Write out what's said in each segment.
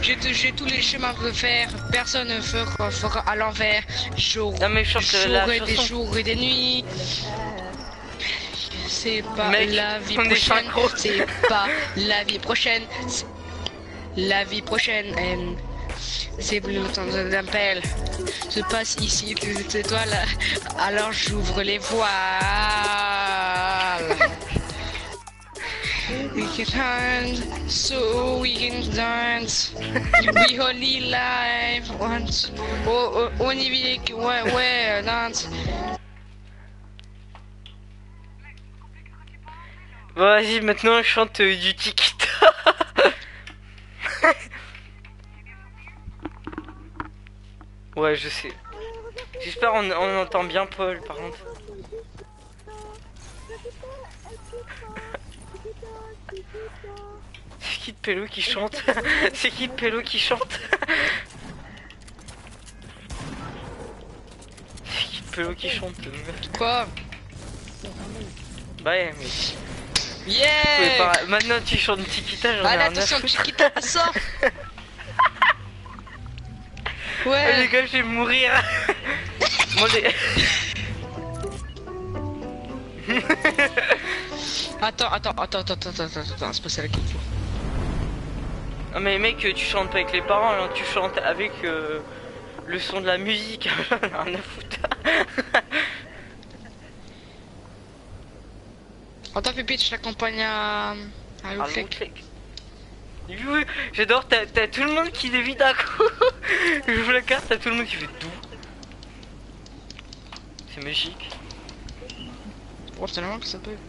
J'ai tous les chemins à refaire. Personne ne fera à l'envers. Non mais chante la Et des chanson. jours et des nuits. C'est pas Mec, la vie on est prochaine. synchro. C'est pas la vie prochaine. La vie prochaine. C'est plus longtemps d'appel. Se passe ici, c'est toi là. Alors j'ouvre les voiles. We can hunt, so we can dance. We only live once. Oh, on y vit, ouais, dance. Bon, vas-y, maintenant je chante du Tikita. Ouais, je sais. J'espère on entend bien Paul, par contre. C'est qui de Pélo qui chante? C'est qui de Pélo qui chante? C'est qui de Pélo qui chante? Quoi? Bah ouais, mais... Yeah! Maintenant tu chantes Tikita, j'en ai Allez, rien à attention, foutre. Chiquita, sort! Oh, Ouais! les gars, je vais mourir. Moi, les... Attends, c'est pas celle qu'il faut. Ah mais mec, tu chantes pas avec les paroles, hein, tu chantes avec le son de la musique. Rien à foutre. Attends, Pépite, je l'accompagne à Louflek. Oui, j'adore, t'as tout le monde qui dévie d'un coup. J'ouvre la carte, t'as tout le monde qui fait tout. C'est magique. Oh, c'est normal que ça peut.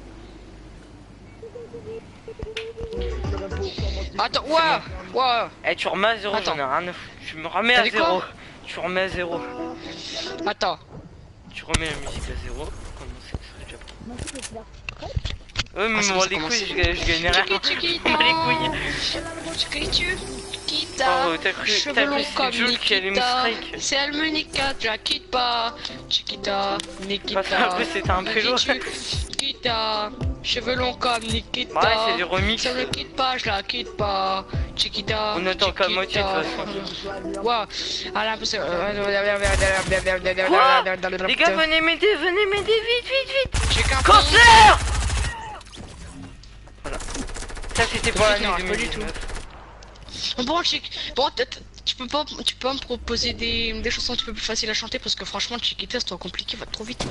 Attends, waouh! Eh, tu remets à 0, Attends. j'en ai rien à foutre. Tu me remets T'as à dit 0. quoi? Tu remets à 0. Attends. Tu remets la musique à 0. Comment c'est déjà pas. Ouais, mais Ah, moi ça les commence. couilles, je gagne rien. Chiquita. Les couilles. Chiquita. Oh, t'as cru Cheveux que longs c'était comme Jules qui allait me Nikita. strike. C'est elle me Nika, tu la quittes pas. Chiquita, Nikita. Parce qu'après, c'était un pélo. Chiquita. Cheveux longs comme Nikita. Ouais, c'est du remix. Si elle me quitte pas, je la quitte pas. Chiquita. On attend qu'à moitié de toute façon. Waouh. Ah là, c'est... Quoi? Les gars, venez m'aider, vite. J'ai qu'un Cancer. Voilà. Ça, c'était pour l'année Non, pas du 2019. Bon, tu peux pas me proposer des chansons un petit peu plus faciles à chanter parce que franchement, Chiquita, c'est trop compliqué, va trop vite.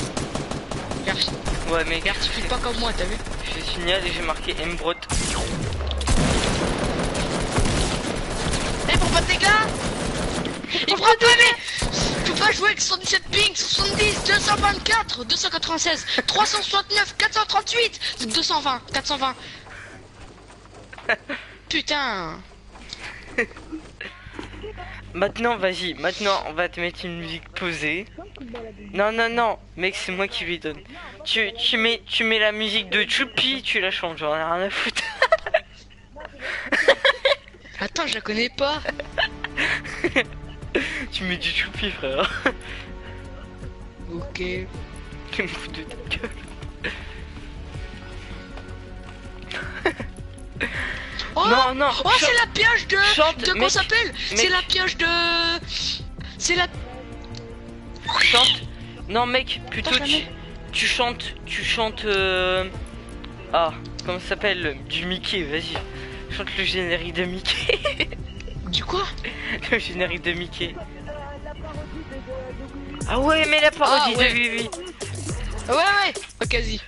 Ouais, mais Regarde, tu fais pas comme moi, t'as vu? je signale et j'ai marqué Mbrot. Eh, pour pas tes gars! Il prend pas, mais tu peux pas jouer avec 117 ping, 70, 224, 296, 369, 438, 220, 420. Putain! Maintenant, vas-y, maintenant on va te mettre une musique posée. Non, mec, c'est moi qui lui donne. Tu mets la musique de Choupi, tu la chantes, j'en ai rien à foutre. Attends, je la connais pas. Tu mets du Choupi, frère. Ok. Tu me fous de ta gueule. Oh, Non, oh, c'est la piège de... Chante, de comment mec, ça s'appelle? C'est la piège de... C'est la... Chante. Non, mec, plutôt Attends, tu chantes. Ah, comment ça s'appelle? Du Mickey, vas-y. Chante le générique de Mickey. Du quoi? Le générique de Mickey. Ah ouais, mais la parodie Ah, ouais. de Vivi. Ouais. Ok, vas-y.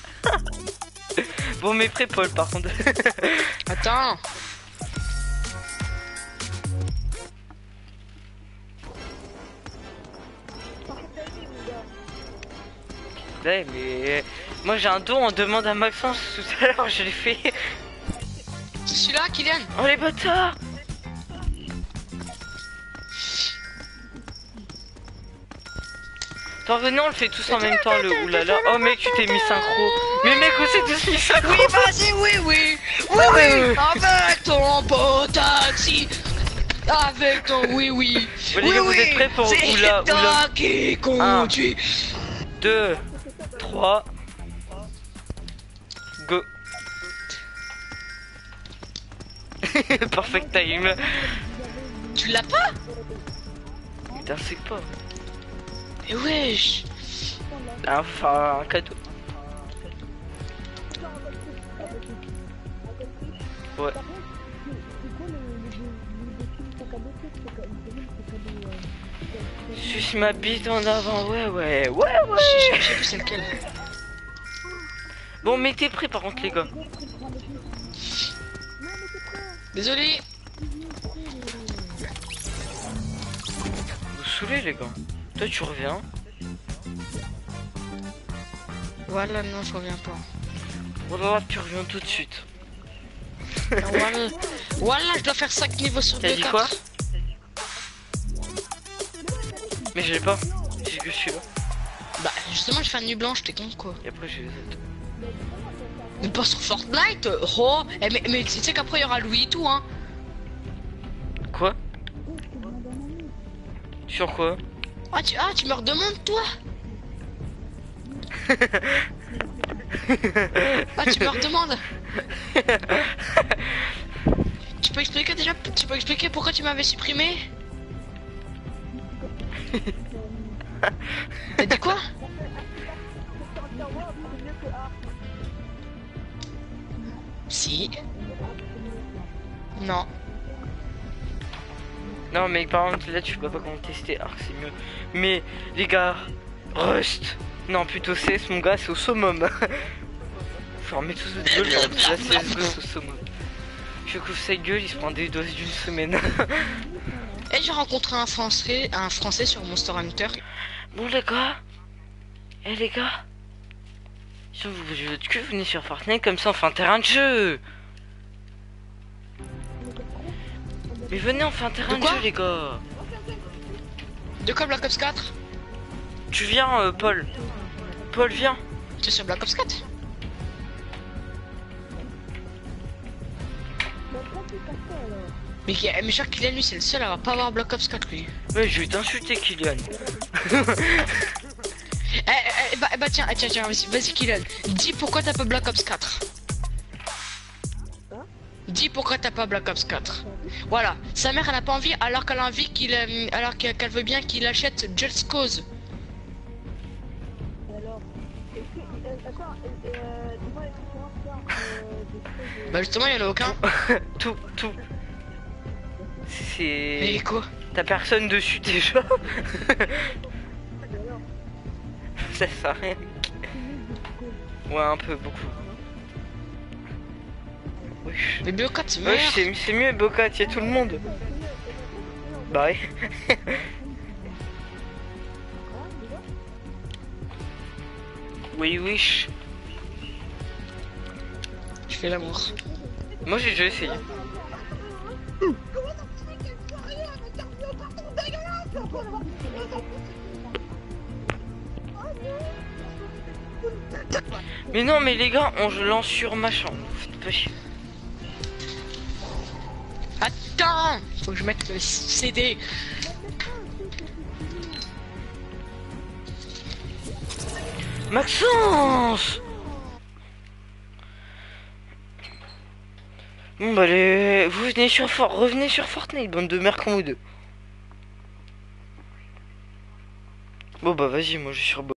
Bon, mais prêt, Paul, par contre. Attends. Ouais, mais moi j'ai un don, on demande à Maxence tout à l'heure, je l'ai fait. C'est celui-là, Kylian? Oh les bâtards! Attends, venez, on le fait tous en même temps, le oulala. Oh mec, tu t'es mis synchro. Mais mec, on s'est tous mis synchro. Oui, vas-y, oui. Avec ton beau taxi. Avec ton oui. Bon, les gars, vous êtes prêts pour oula, toi qui conduis. 2, 3, go. Perfect time. Tu l'as pas? Putain, c'est pas. Mais wesh. Enfin, un cadeau. Ouais. Suce ma bite en avant, ouais. Je sais plus c'est lequel. Bon, mais t'es prêts par contre, les gars. Désolé. Vous saoulez, les gars. Toi, tu reviens. Voilà, non, je reviens pas. Voilà, tu reviens tout de suite. Voilà. Voilà, je dois faire 5 niveaux sur T'as 2 dit quoi? Mais j'ai pas. J'ai que celui-là. Bah, justement, j'ai fait une nuit blanche, t'es con quoi. Et après, j'ai les autres. Mais pas sur Fortnite. Oh, mais tu sais qu'après, il y aura Louis et tout, hein. Quoi? Sur quoi? Ah, tu me redemandes, toi? Ah, tu me redemandes? Tu peux expliquer déjà? Tu peux expliquer pourquoi tu m'avais supprimé? T'as dit quoi? Si. Non. Non, mais par contre, là, tu peux pas comment tester Arc, c'est mieux. Mais, les gars, Rust. Non, plutôt CS, mon gars, c'est au summum. Faut remettre tous votre gueule, là, CSGO, c'est au summum. Je couvre sa gueule, il se prend des doses d'une semaine. Et j'ai rencontré un français sur Monster Hunter. Bon, les gars. Eh, les gars. Si vous voulez votre cul, venez sur Fortnite, comme ça on fait un terrain de jeu. Mais venez, on fait un terrain de quoi jeu, les gars. De quoi Black Ops 4? Tu viens, Paul. Paul, viens. Tu es sur Black Ops 4? Mais je crois que Kylian lui c'est le seul à pas avoir Black Ops 4 lui. Ouais, je vais t'insulter, Kylian. Bah tiens, vas-y Kylian. Dis pourquoi t'as pas Black Ops 4. Dis pourquoi t'as pas Black Ops 4. Voilà, sa mère elle a pas envie alors qu'elle a envie qu'elle veut bien qu'il achète Just Cause. Bah justement il y en a aucun. tout. Mais C'est... quoi? T'as personne dessus déjà. Ça sert à rien. Ouais, un peu, beaucoup. Wesh. Mais Bio 4 c'est Wesh, meilleur. c'est mieux, Bocat, y'a tout le monde. Bah oui. Oui, wesh. Je fais l'amour. Moi j'ai déjà essayé. Mais non, mais les gars, on je lance sur machin. Faites pas chier. Attends, faut que je mette le CD. Maxence. Bon bah vous venez sur revenez sur Fortnite, bande de mercredi. Bon bah vas-y, moi je suis sur